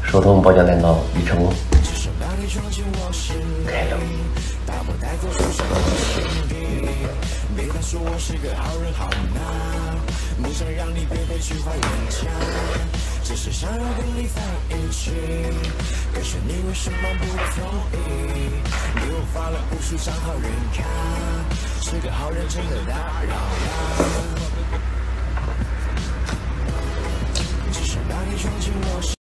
手动保驾来到已成功，开了。只是想要跟你在一起，可是你为什么不同意？给我发了无数张好人卡，是个好人真的打扰了。只是把你装进我心。